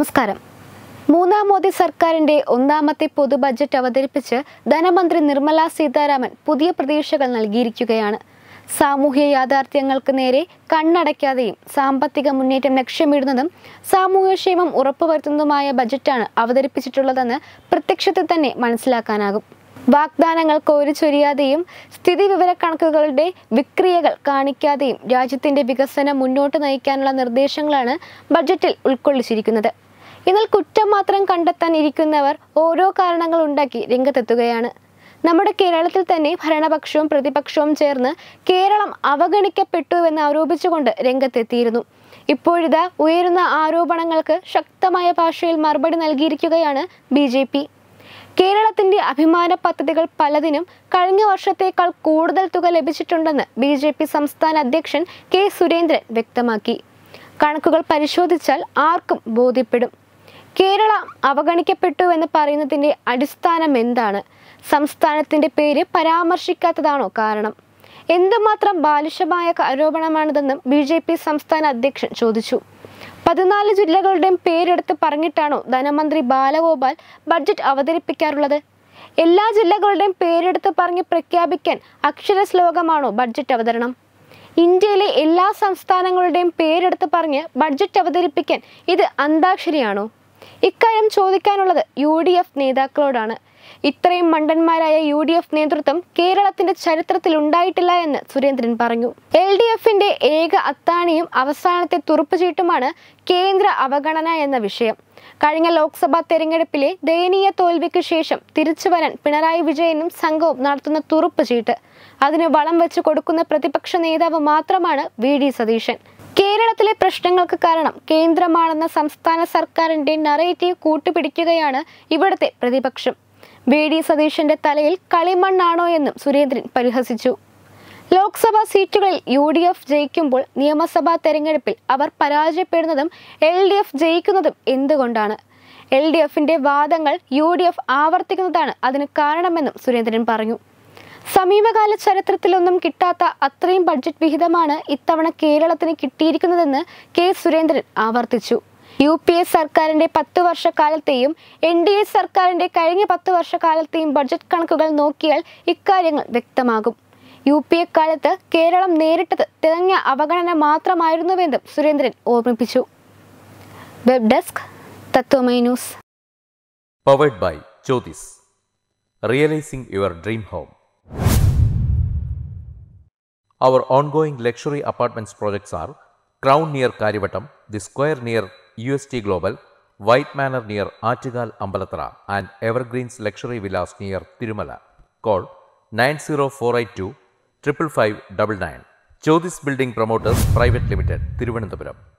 നമസ്കാരം. മൂന്നാം മോദി സർക്കാരിന്റെ ഒന്നാമത്തെ പൊതു ബജറ്റ് അവതരിപ്പിച്ച് ധനമന്ത്രി നിർമ്മല സീതാരാമൻ പുതിയ പ്രതീക്ഷകൾ നൽകിയിരിക്കുകയാണ്. സാമൂഹ്യ യാഥാർത്ഥ്യങ്ങൾക്ക് നേരെ കണ്ണടയ്ക്കാതെയും സാമ്പത്തിക മുന്നേറ്റം ലക്ഷ്യമിടുന്നതും സാമൂഹ്യക്ഷേമം ഉറപ്പുവരുത്തുന്നതുമായ ബജറ്റാണ് അവതരിപ്പിച്ചിട്ടുള്ളതെന്ന് പ്രത്യക്ഷത്തിൽ തന്നെ മനസ്സിലാക്കാനാകും. വാഗ്ദാനങ്ങൾ കോരിച്ചൊരിയാതെയും സ്ഥിതിവിവരക്കണക്കുകളുടെ വിക്രിയകൾ കാണിക്കാതെയും രാജ്യത്തിന്റെ വികസനം മുന്നോട്ട് നയിക്കാനുള്ള നിർദ്ദേശങ്ങളാണ് ബജറ്റിൽ ഉൾക്കൊള്ളിച്ചിരിക്കുന്നത്. എന്നാൽ കുറ്റം മാത്രം കണ്ടെത്താൻ ഇരിക്കുന്നവർ ഓരോ കാരണങ്ങൾ ഉണ്ടാക്കി രംഗത്തെത്തുകയാണ്. നമ്മുടെ കേരളത്തിൽ തന്നെ ഭരണപക്ഷവും പ്രതിപക്ഷവും ചേർന്ന് കേരളം അവഗണിക്കപ്പെട്ടുവെന്ന് ആരോപിച്ചുകൊണ്ട് രംഗത്തെത്തിയിരുന്നു. ഇപ്പോഴിതാ ഉയരുന്ന ആരോപണങ്ങൾക്ക് ശക്തമായ ഭാഷയിൽ മറുപടി നൽകിയിരിക്കുകയാണ് BJP. കേരളത്തിന്റെ അഭിമാന പദ്ധതികൾ പലതിനും കഴിഞ്ഞ വർഷത്തേക്കാൾ കൂടുതൽ തുക ലഭിച്ചിട്ടുണ്ടെന്ന് BJP സംസ്ഥാന അധ്യക്ഷൻ K. സുരേന്ദ്രൻ വ്യക്തമാക്കി. കണക്കുകൾ പരിശോധിച്ചാൽ ആർക്കും ബോധ്യപ്പെടും. കേരളം അവഗണിക്കപ്പെട്ടുവെന്ന് പറയുന്നതിന്റെ അടിസ്ഥാനം എന്താണ്? സംസ്ഥാനത്തിന്റെ പേര് പരാമർശിക്കാത്തതാണോ കാരണം? എന്തുമാത്രം ബാലിശമായ ആരോപണമാണിതെന്നും BJP സംസ്ഥാന അധ്യക്ഷൻ ചോദിച്ചു. 14 ജില്ലകളുടെയും പേരെടുത്ത് പറഞ്ഞിട്ടാണോ ധനമന്ത്രി ബാലഗോപാൽ ബഡ്ജറ്റ് അവതരിപ്പിക്കാറുള്ളത്? എല്ലാ ജില്ലകളുടെയും പേരെടുത്ത് പറഞ്ഞ് പ്രഖ്യാപിക്കാൻ അക്ഷരശ്ലോകമാണോ ബഡ്ജറ്റ് അവതരണം? ഇന്ത്യയിലെ എല്ലാ സംസ്ഥാനങ്ങളുടെയും പേരെടുത്ത് പറഞ്ഞ് ബഡ്ജറ്റ് അവതരിപ്പിക്കാൻ ഇത് അന്താക്ഷരിയാണോ? ഇക്കാര്യം ചോദിക്കാനുള്ളത് UDF നേതാക്കളോടാണ്. ഇത്രയും മണ്ടന്മാരായ UDF നേതൃത്വം കേരളത്തിന്റെ ചരിത്രത്തിൽ ഉണ്ടായിട്ടില്ല എന്ന് സുരേന്ദ്രൻ പറഞ്ഞു. LDFന്റെ ഏക അത്താണിയും അവസാനത്തെ തുറുപ്പുചീട്ടുമാണ് കേന്ദ്ര അവഗണന എന്ന വിഷയം. കഴിഞ്ഞ ലോക്സഭാ തെരഞ്ഞെടുപ്പിലെ ദയനീയ തോൽവിക്ക് ശേഷം തിരിച്ചു വരാൻ പിണറായി വിജയനും സംഘവും നടത്തുന്ന തുറുപ്പുചീട്ട്. അതിന് വളം വെച്ച് കൊടുക്കുന്ന പ്രതിപക്ഷ നേതാവ് മാത്രമാണ് VD സതീശൻ. കേരളത്തിലെ പ്രശ്നങ്ങൾക്ക് കാരണം കേന്ദ്രമാണെന്ന സംസ്ഥാന സർക്കാരിന്റെ നറേറ്റീവ് കൂട്ടുപിടിക്കുകയാണ് ഇവിടുത്തെ പ്രതിപക്ഷം. VD സതീശന്റെ തലയിൽ കളിമണ്ണാണോ എന്നും സുരേന്ദ്രൻ പരിഹസിച്ചു. ലോക്സഭാ സീറ്റുകളിൽ UDF ജയിക്കുമ്പോൾ നിയമസഭാ തെരഞ്ഞെടുപ്പിൽ അവർ പരാജയപ്പെടുന്നതും LDF ജയിക്കുന്നതും എന്തുകൊണ്ടാണ്? LDFന്റെ വാദങ്ങൾ UDF ആവർത്തിക്കുന്നതാണ് അതിന് കാരണമെന്നും സുരേന്ദ്രൻ പറഞ്ഞു. സമീപകാല ചരിത്രത്തിലൊന്നും കിട്ടാത്ത അത്രയും ബഡ്ജറ്റ് വിഹിതമാണ് ഇത്തവണ കേരളത്തിന് കിട്ടിയിരിക്കുന്നതെന്ന് K. സുരേന്ദ്രൻ ആവർത്തിച്ചു. UPA സർക്കാരിന്റെ 10 വർഷക്കാലത്തെയും NDA സർക്കാരിന്റെ കഴിഞ്ഞ 10 വർഷക്കാലത്തെയും ബഡ്ജറ്റ് കണക്കുകൾ നോക്കിയാൽ ഇക്കാര്യങ്ങൾ വ്യക്തമാകും. UPA കാലത്ത് കേരളം നേരിട്ടത് തികഞ്ഞ അവഗണന മാത്രമായിരുന്നുവെന്നും സുരേന്ദ്രൻ ഓർമ്മിപ്പിച്ചു. Web desk Tatwamayi news. Powered by Jyothis. Realising your dream home. Our ongoing luxury apartments projects are Crown near Karivattam, The Square near UST Global, White Manor near Aattugal Ambalathara, and Evergreens Luxury Villas near Tirumala. Call 90482 55599. Jyothis Building Promoters Private Limited, Thiruvananthapuram.